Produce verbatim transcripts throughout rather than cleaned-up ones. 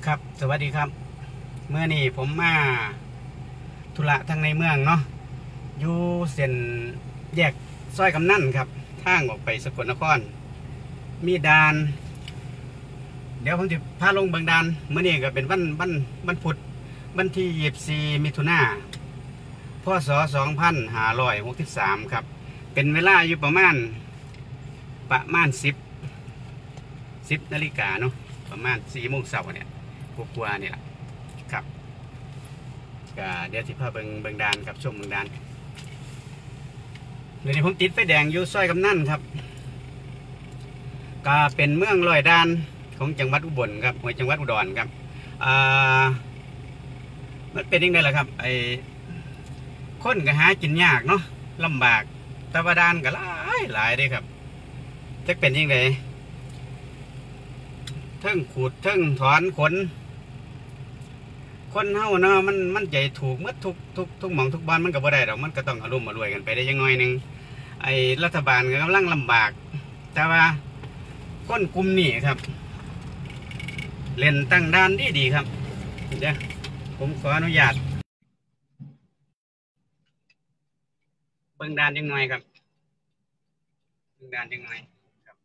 ครับสวัสดีครับเมื่อนี้ผมมาธุระทางในเมืองเนาะอยู่เส้นแยกซอยกำนันครับทางออกไปสกลนครมีด่านเดี๋ยวผมจะพาลงเบิงด่านเมื่อนี้ก็เป็นวันวันวันพุธวันที่ยี่สิบสี่มิถุนายนพ.ศ. สองพันห้าร้อยหกสิบสามครับเป็นเวลาอยู่ประมาณประมาณสิบสิบนาฬิกาเนาะประมาณสี่โมงเช้าเนี่ยกลัวๆนี่แหละครับก็เดี๋ยวสิพาเบิงเบิงด่านครับชมเบิงด่านเดี๋ยวนี้ผมติดไฟแดงอยู่ซอยกำนันครับก็เป็นเมืองลอยด่านของจังหวัดอุบลครับจังหวัดอุดรครับอ่ามันเป็นยังไงล่ะครับไอ้คนก็หากินยากเนาะลำบากตะวันด่านก็หลายหลายเลยครับจะเป็นยังไงเทิงขูดเทิงถอนขนคนเฮาเนาะมันมันใจถูกมัดทุกทุกทุกหม่องทุกบ้านมันก็บ่ได้ดอกมันก็ต้องอารมณ์มารวยกันไปได้ยังน้อยนึงไอ้รัฐบาลก็กำลังลำบากแต่ว่าคนกลุ่มนี้ครับเล่นตั้งด่านดีดีครับเดี๋ยวผมขออนุญาตเบิ่งด่านยังน้อยครับเบิ่งด่านยังน้อยครับ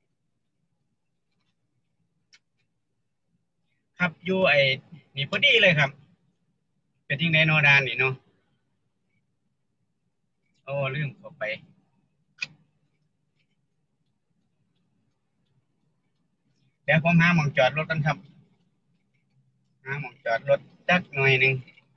ครับอยู่ไอ้นี่พอดีเลยครับเป็นที่ไหนโนดานนี่เนาะโอ้ลืมเข้าไปเดี๋ยวผมหาหม่องจอดรถกันครับหาหม่องจอดรถจักหน่อยหนึ่ง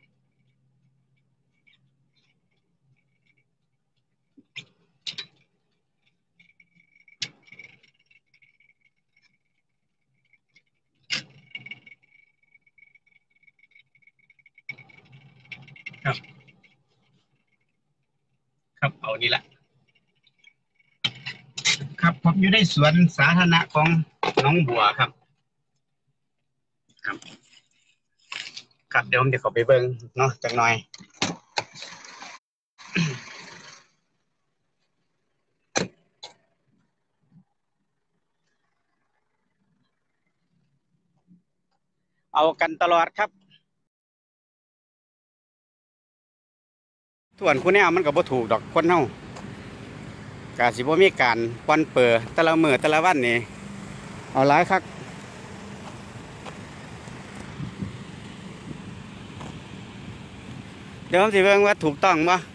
ครับครับเอานี่ละครับผมอยู่ในสวนสาธารณะของหนองบัวครับครับครับเดี๋ยวผมจะเข้าไปเบิ่งเนาะจักหน่อยเอากันตลอดครับส่วนคุณแนวมันก็บ่ถูกดอกคนเฮากะสิบ่มีการปอนเปื้อแต่ละมื้อแต่ละวันนี่เอาหลายคักเดี๋ยวผมสิเบิ่งว่าถูกต้องบ่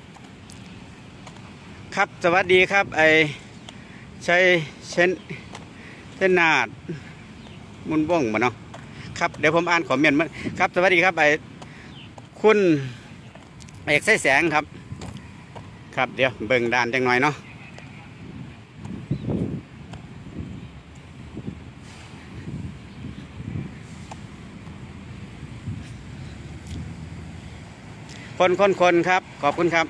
ครับสวัสดีครับไอ้ชัยเช่นเช่นนาดมุนว่องบ่เนาะครับเดี๋ยวผมอ่านคอมเมนต์มันครับสวัสดีครับไอ้คุณเอกใส่แสงครับครับเดี๋ยวเบิ่งด่านจังหน่อยเนาะคนคนคนครับขอบคุณครับ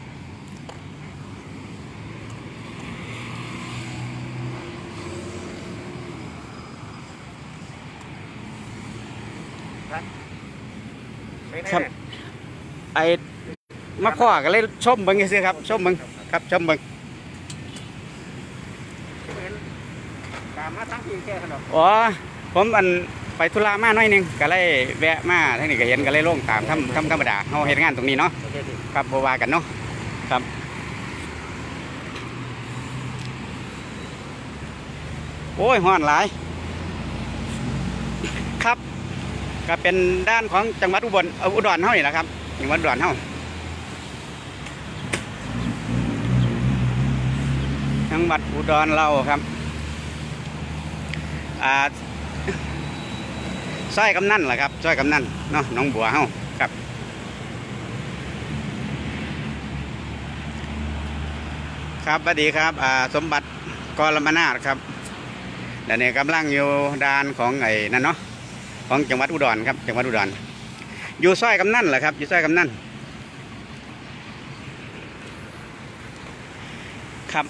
ครับไอ้มาพ่อกันเลยชมเบิ้งยังไงครับชมเบิ้งครับชมเบิ้งอ๋อผมอันไปธุระมาหน่อยนึงก็เลยแวะมาท่านนี่ก็เห็นก็เลยลงตามทำทำธรรมดาเขาเห็นงานตรงนี้เนาะครับโบวากันเนาะครับโอ้ยห้อนหลายครับก็เป็นด้านของจังหวัดอุบลอุดรเท่านี่แหละครับจังหวัดอุดรเท่าจังหวัดอุดรเราครับอ่าซอยกำนันแหละครับซอยกำนันเนาะน้องบัวเฮาครับครับสวัสดีครับอ่าสมบัติกรมนาถครับและเนี่ยกำลังอยู่ด้านของไอ้นั่นเนาะของจังหวัดอุดรครับจังหวัดอุดรอยู่ซอยกำนันแหละครับอยู่ซอยกำนันครับ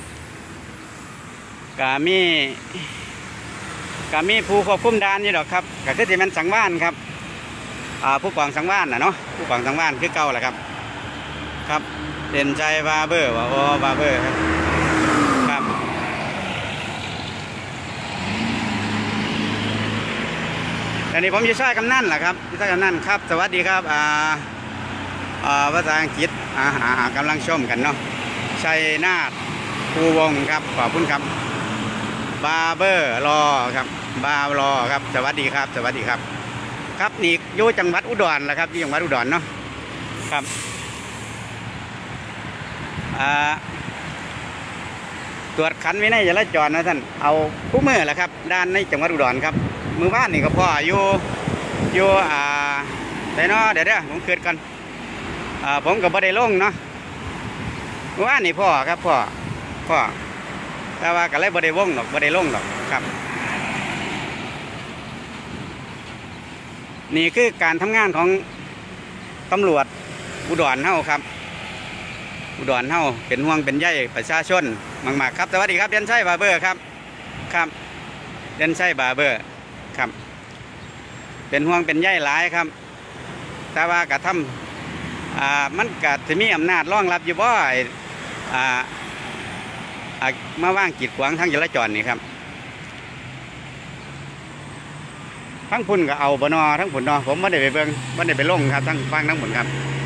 กามีกามีผู้ควบคุมด่านนี่หรอกครับก็คือที่มันสังวานครับอ่าผู้กองสังวานน่ะเนาะผู้กองสังวานคือเก่าแหละครับครับเด่นใจบาเบอร์ว่าโอ้บาเบอร์ครับครับอันนี้ผมอยู่ซอยกำนันแหละครับอยู่ซอยกำนันครับสวัสดีครับอ่าอ่าภาษาอังกฤษอ่าอ่ากำลังชมกันเนาะชัยนาทภูวงศ์ครับขอบคุณครับบาร์เบอร์รอครับบาร์รอครับสวัสดีครับสวัสดีครับครับนี่อยู่จังหวัดอุดรแหละครับอยู่จังหวัดอุดรเนาะครับอ่าตรวจขันวินัยจราจรนะท่านเอาผู้มือแหละครับด้านในจังหวัดอุดรครับมือบ้านนี่ก็พ่ออยู่อยู่อ่าแต่เนาะเดี๋ยวเดี๋ยวผมเกิดกันอ่าผมกับบ่ได้ลงเนาะมือบ้านนี่พ่อครับพ่อพ่อแต่ว่าก็เลยบ่ได้วงหรอกบ่ได้ลงหรอกครับนี่คือการทำงานของตำรวจอุดรเฮาครับอุดรเฮาเป็นห่วงเป็นใยประชาชนมากๆครับสวัสดีครับเดนไซบาร์เบอร์ครับครับเดนไซบาร์เบอร์ครับเป็นห่วงเป็นใยหลายครับแต่ว่ากระทำอ่ามันก็จะมีอำนาจรองรับอยู่บ่อ่าอ่ามาว่างกีดขวางทางจราจรนี่ครับทั้งพุ่นก็เอาบนอทั้งพุ่นนอผมไม่ได้ไปเบิ่งไม่ได้ไปลงครับทั้งฟังทั้งพุ่นครับ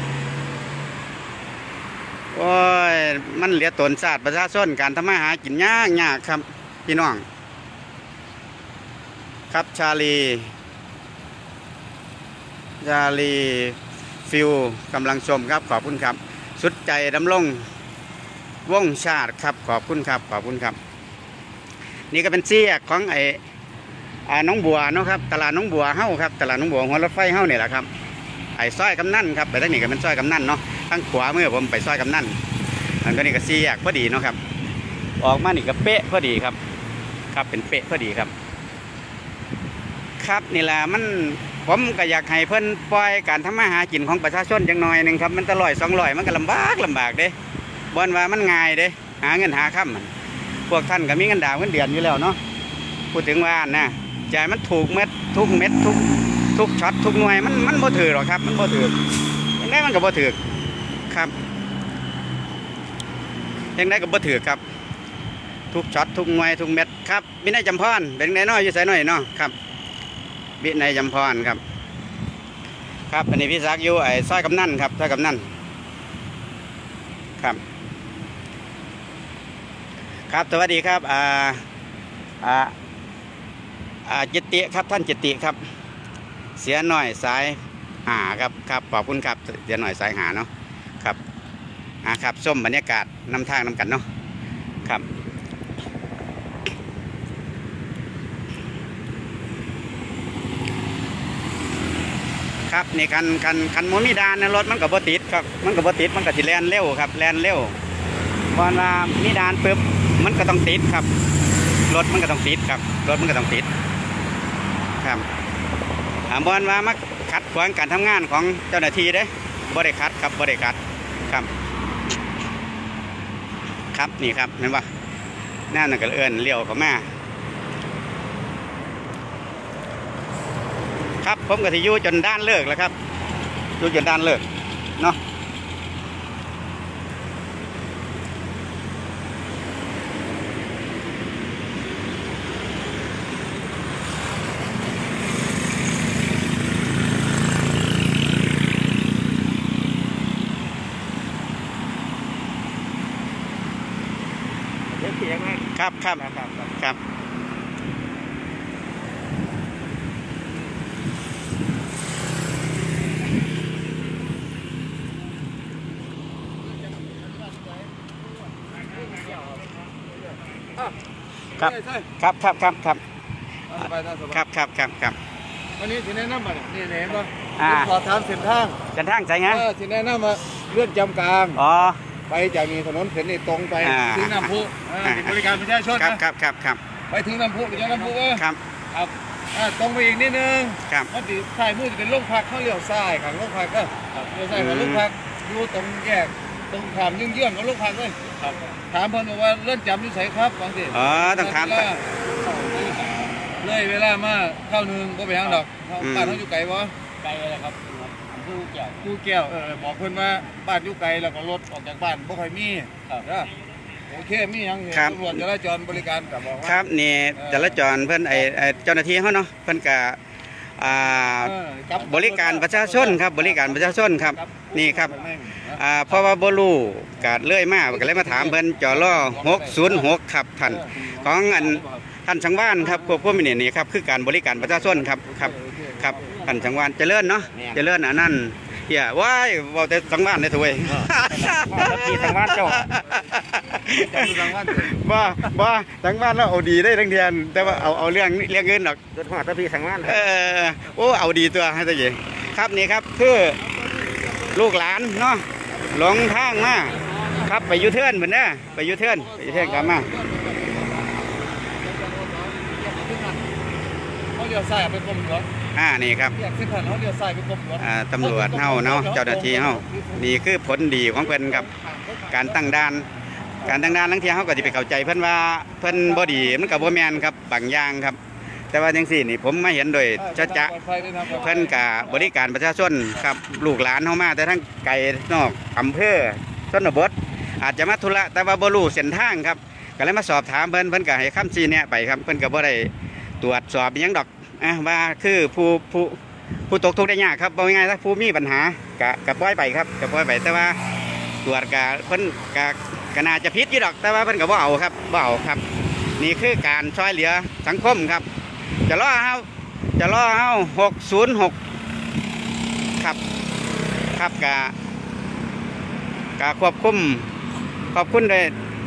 โอ้ยมันเหลือตนศาสตร์ประชาชนการทำมาหากินยากยากครับพี่น้องครับชาลีชาลีฟิวกำลังชมครับขอบคุณครับสุดใจดำรงวงชาติครับขอบคุณครับขอบคุณครับนี่ก็เป็นเสียกของไอ้น้องบัวเนาะครับตลาดน้องบัวเฮ้าครับตลาดน้องบัวหัวรถไฟเฮ้าเนี่ยแหละครับไอ้ซอยกำนันครับไปทางนี้ก็เป็นซอยกำนันเนาะทั้งขวามือผมไปซอยกำนันอันก็นี่ก็สี่แยกพอดีเนาะครับออกมานี่ก็เป๊ะพอดีครับครับเป็นเป๊ะพอดีครับครับนี่แหละมันผมก็อยากให้เพิ่นปล่อยการทำมาหากินของประชาชนจังหน่อยหนึ่งครับมันตะลอยสองลอยมันก็ลำบากลำบากเด้บอนว่ามันง่ายเด้หาเงินหาค่ำมันพวกท่านก็มีเงินดาวเงินเดือนอยู่แล้วเนาะพูดถึงว่านะจ่ายมันถูกเม็ดทุกเม็ดทุกทุกช็อตทุกหน่วยมันมันบ่ถือหรอกครับมันบ่ถือยังได้มันก็บ่ถือครับยังได้ก็บ่ถือครับทุกช็อตทุกหน่วยทุกเม็ดครับวินัยจำพรเป็นไงน้อยอยู่ใส่หน่อยเนาะครับวินัยจำพรครับครับอันนี้พี่ซักอยู่ไอ้ซอยกำนันครับซอยกำนันครับครับสวัสดีครับอ่าอ่าอ่าจิตติครับท่านจิตติครับเสียหน่อยสายหาครับครับขอบคุณครับเสียหน่อยสายหาเนาะครับอ่าครับส้มบรรยากาศนำทางนำกันเนาะครับครับนี่คันคันคันโมมีดานรถมันกับบ่ติดครับมันกับบ่ติดมันกับสิแลนเร็วครับแลนเร็วพอมามีดานปุ๊บมันก็ต้องติดครับรถมันก็ต้องติดครับรถมันก็ต้องติดครับอ่าบอลว่ามาขัดขวางการทำงานของเจ้าหน้าที่เด้บ่ได้ขัดครับบ่ได้ขัดครับครับนี่ครับเห็นปะหน้าหนักกระเอื้อนเลี้ยวเข้ามาครับผมก็ที่อยู่จนด้านเลิกแล้วครับอยู่จนด้านเลิกเนาะครับครับครับครับครับครับครับครับครับครับครับครับครับวันนี้ที่แนะนำมาเนี่ยเห็นป่ะขอถามเส้นทางเส้นทางใช่ไงที่แนะนำมาเลื่อนจำกลางอ๋อไปจากนี้ถนนเส้นนี้ตรงไปถึงน้ำพุบริการประชาชนครับครับครับครับไปถึงน้ำพุไปยังน้ำพุว่าครับครับตรงไปอีกนิดนึงครับพอดีซ้ายมือจะเป็นโรงพักเขาเลี้ยวซ้ายครับโรงพักก็เลี้ยวซ้ายของโรงพักอยู่ตรงแยกตรงขามยื่นเยื่อของโรงพักเลยถามเพิ่นว่าเลื่อนจำนิสัยครับบางทีอ๋อต้องถามเลยเวลามาเข้านึงก็ไปทางดอกบ้านเขาอยู่ไกลวะไกลเลยครับผู้แก้วผู้แก้วเออบอกเพิ่นว่าบ้านอยู่ไกลแล้วก็รถออกจากบ้านบ่ค่อยมีครับโอเคมียังตำรวจจราจรบริการกับบอกว่าครับนี่จราจรเพิ่นไอ้เจ้าหน้าที่เขาเนาะเพิ่นกะอ่าเออจับริการประชาชนครับบริการประชาชนครับนี่ครับอ่าเพราะว่าบ่รู้กาดเลื่อยมาก็เลยมาถามเพิ่นจอล่อหกศูนย์หกครับท่านของอันท่านสังวานครับควบคุมนี่นี่ครับคือการบริการประชาชนครับครับครับท่านสังวานเจริญเนาะเจริญอันนั้นเหี้ยว้ายเว้าแต่สังวานได้ถวยพี่สังวาสเจ้าจับสังวาสบ่บ่สังวานแล้วเอาดีได้ทั้งเทียนแต่ว่าเอาเอาเรื่องเรื่องเงินดอกรถหัวตะพี่สังวาสเออโอ้เอาดีตัวให้ตะกี้ครับนี่ครับคือลูกหลานเนาะหลงทางมาครับไปยูเทิร์นเหมือนเด้อไปยูเทิร์นไปยูเทิร์นกลับมาเขาเลี้ยวซ้ายไปกรมหลวงอ่านี่ครับแยกเส้นทางเขาเลี้ยวซ้ายไปกรมหลวงอ่าตำรวจเฮาเนาะเจ้าหน้าที่เฮานี่คือผลดีของเพิ่นครับการตั้งด่านการตั้งด่านทั้งที่เฮาก็สิไปเข้าใจเพิ่นว่าเพิ่นบ่ดีมันก็บ่แม่นครับบางอย่างครับ แต่ว่าจังซี่นี่ผมมาเห็นโดยจะจะ เพิ่นกับบริการประชาชนครับลูกหลานเฮามาแต่ทั้งไกลนอกอำเภอชนบทอาจจะมาธุระแต่ว่าบ่รู้เส้นทางครับก็เลยมาสอบถามเพิ่นเพิ่นก็ให้คำชี้แนะไปครับเพิ่นก็บ่ได้ตรวจสอบอิหยังดอกอ่ะว่าคือผู้ผู้ผู้ตกทุกข์ได้ยากครับบ่ง่ายๆถ้าผู้มีปัญหาก็ก็ปล่อยไปครับก็ปล่อยไปแต่ว่าตรวจก็เพิ่นก็ก็น่าจะผิดอยู่ดอกแต่ว่าเพิ่นก็บ่เอาครับบ่เอาครับ นี่คือการช่วยเหลือสังคมครับจะรอเฮาจะรอเฮาหกศูนย์หกครับครับกะกะควบคุมขอบคุณเลย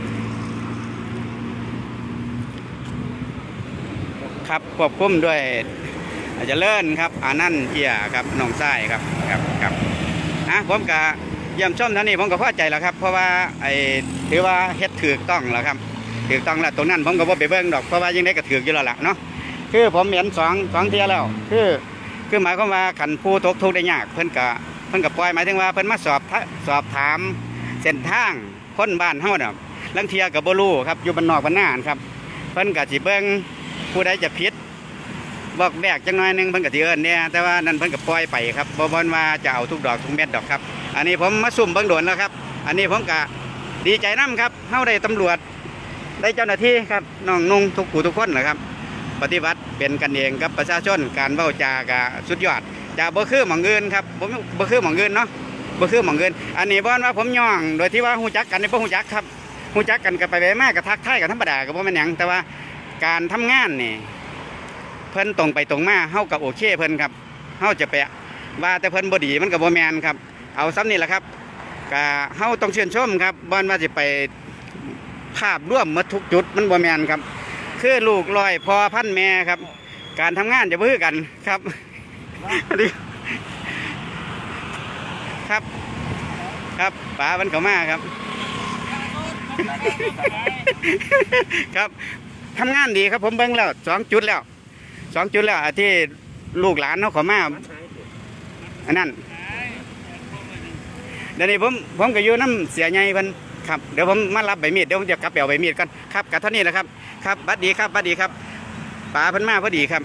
ครับควบคุมด้วยอาจจะเลิ่นครับอานั่นเอียครับน้องไส้ครับครับครับอ่ะผมกะเยี่ยมชมท่านนี้ผมก็พอใจแล้วครับเพราะว่าไอ้ถือว่าเฮ็ดถูกต้องแล้วครับถูกต้องแล้วตรงนั้นผมก็บ่ไปเบิ่งดอกเพราะว่ายังได้ก็ถูกอยู่แล้วล่ะเนาะคือผมเห็นสองสองเที่ยแล้วคือคือหมายความว่าขันผู้ตกทุกข์ได้ยากเพิ่นกะเพิ่นกะปล่อยหมายถึงว่าเพิ่นมาสอบสอบถามเส้นทางคนบ้านเฮาน่ะลังเทียกับบ่รู้ครับอยู่บ้านนอกบ้านนาครับเพิ่นกะสิเบิ่งผู้ใดจะผิดบอกแบกจังหน่อยนึงเพิ่นกะสิเอิ้นเนี่ยแต่ว่านั่นเพิ่นกะปล่อยไปครับบ่บ่ว่าจะเอาทุกดอกทุกเม็ดดอกครับอันนี้ผมมาซุ่มเบิ่งโดนแล้วครับอันนี้ผมกะดีใจนำครับเฮาได้ตำรวจได้เจ้าหน้าที่ครับน้องนุ่งทุกผู้ทุกคนนะครับปฏิบัติเป็นกันเองกับประชาชนการเว้าจากะสุดยอดจะบ่คือหม่องอื่นครับผมบ่คือหม่องอื่นเนาะบ่คือหม่องอื่นอันนี้บ่ว่าผมย่องโดยที่ว่าฮู้จักกันนี่บ่ฮู้จักครับฮู้จักกันก็ไปๆมาก็ทักทายกันธรรมดาก็บ่แม่นหยังแต่ว่าการทำงานนี่เพิ่นตรงไปตรงมาเฮาก็โอเคเพิ่นครับเฮาจะไปว่าแต่เพิ่นบ่ดีมันก็บ่แม่นครับเอาซ้ำนี่แหละครับก็เฮาต้องชื่นชมครับบ่ว่าสิไปภาพร่วมหมดทุกจุดมันบ่แม่นครับคือลูกลอยพอพันแม่ครับการทำงานจะบ่คือกันครับครับครับป๋ามันเข้ามาครับครับทำงานดีครับผมเบิ่งแล้วสองจุดแล้วสองจุดแล้วที่ลูกหลานเขาเข้ามาอันนั้นเดี๋ยวนี้ผมผมก็อยู่น้ำเสียใหญ่เพิ่นครับเดี๋ยวผมมารับใบมีดเดี๋ยวผมจะกลับไปเอาใบมีดกันครับกับเท่านี้แหละครับครับบัดดีครับบัดดีครับป๋าเพิ่นมาพอดีครับ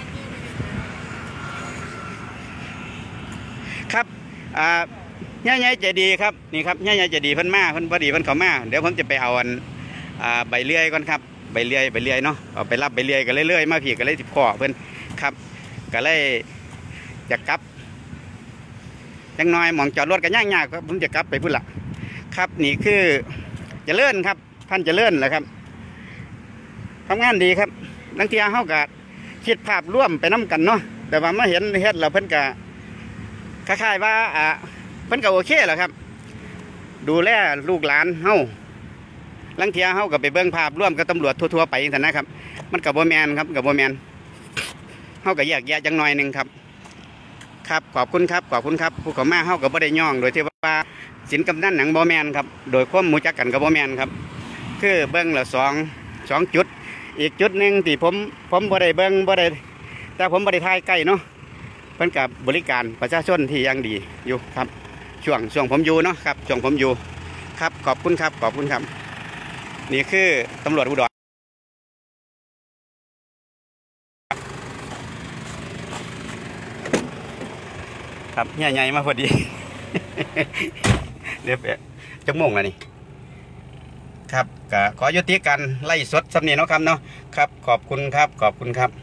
ครับอ่าย่าใหญ่ใจดีครับนี่ครับย่าใหญ่ใจดีเพิ่นมาเพิ่นพอดีเพิ่นเข้ามาเดี๋ยวผมจะไปเอาอันอ่าใบเลื่อยก่อนครับใบเลื่อยใบเลื่อยเนาะเอาไปรับใบเลื่อยกันเรื่อยๆมาพี่กันเลยสิพ่อเพิ่นครับก็เลยจะกลับจังน้อยหมองจอดรถกันยากๆครับผมจะกลับไปพุ่นละครับนี่คือจะเลื่อนครับท่านจะเลื่อนแหละครับทำงานดีครับนักเที่ยวเฮาก็คิดภาพร่วมไปน้ากันเนาะแต่ว่ามาเห็นเฮ็ดแล้วเพิ่นก็คล้ายๆว่าอ่าเพิ่นก็โอเคแหละครับดูแลลูกหลานเฮาลังเที่ยวเฮาก็ไปเบิ่งภาพร่วมกับตำรวจทั่วๆไปอย่างนั้นนะครับมันก็บ่แม่นครับก็บ่แม่นเฮาก็แยกแยะจังหน่อยนึงครับครับขอบคุณครับขอบคุณครับผู้เข้ามาเฮาก็บ่ได้ย่องโดยที่ว่าสินกำนันหนังบ่แม่นครับโดยความรู้จักกันก็บ่แม่นครับคือเบิ่งละสองสองจุดอีกจุดหนึ่งที่ผมผมบ่ได้เบิ่งบ่ได้แต่ผมบ่ได้ถ่ายใกล้เนาะเพิ่นกับบริการประชาชนที่ยังดีอยู่ครับช่วงช่วงผมอยู่เนาะครับช่วงผมอยู่ครับขอบคุณครับขอบคุณครับนี่คือตำรวจอุดรครับใหญ่ๆมาพอดี เดี๋ยวจะม่งแล้วนี่ครับก็ขอยุติการไล่สดสำเนียงเนาะครับเนาะครับขอบคุณครับขอบคุณครับ